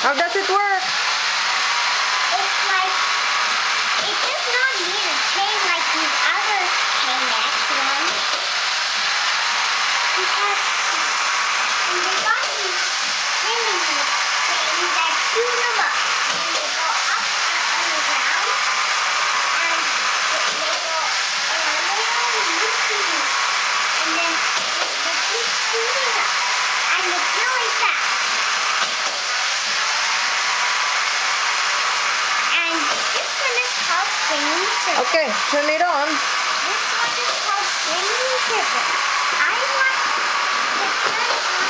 How does it work? It's like, it does not need a chain like these other Chain-X ones. Because when they got these chains that shoot them up, and they go up on the ground, and they go, and they only used to do, and then they keep shooting up, and it's really fast. And this one is called Springing Circle. Okay, turn it on. This one is called Springing Circle. I want to turn on.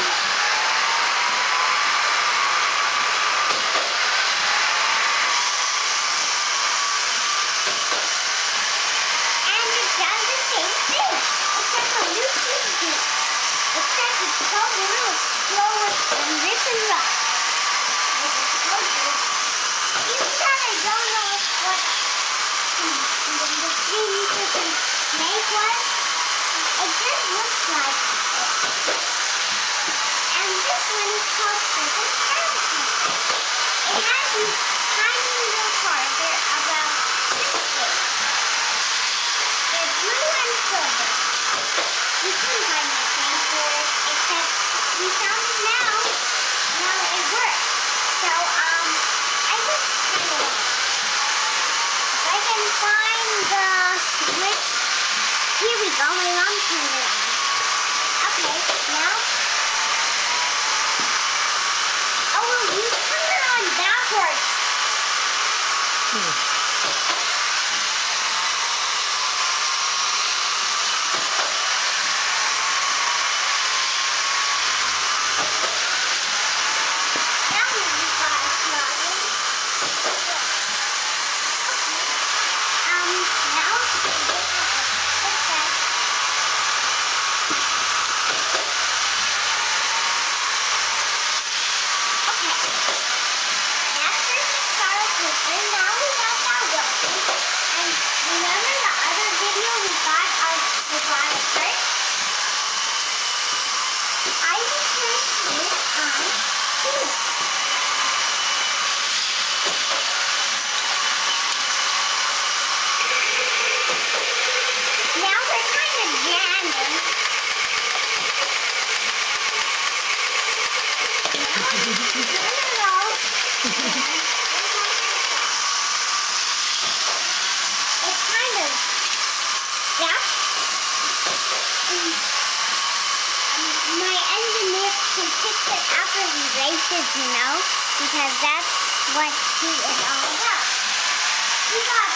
And it does the same thing, except for new kids do. Except it's called a little slower than this and rough. Like a slow bird. Even that I don't know what the 3 meters snake was. It just looks like it. And this one is called Circle Caterpillar. It has these tiny little cars. They're about this big. They're blue and silver. You can find the same for it, except we found it now. Now it works. So, I just kind of want it. If I can find the switch. Here we go, my mom turned it on. Okay, now. Oh, well, you turned it on backwards. Now we got it started. Now put that. Okay. That's first we start off with her. Now we got that working. And remember the other video we got a shirt? I will turn this on too. Now we're kind of jamming. It's kind of stuck. My engineer can fix it after he races, because that's what he is all about. We got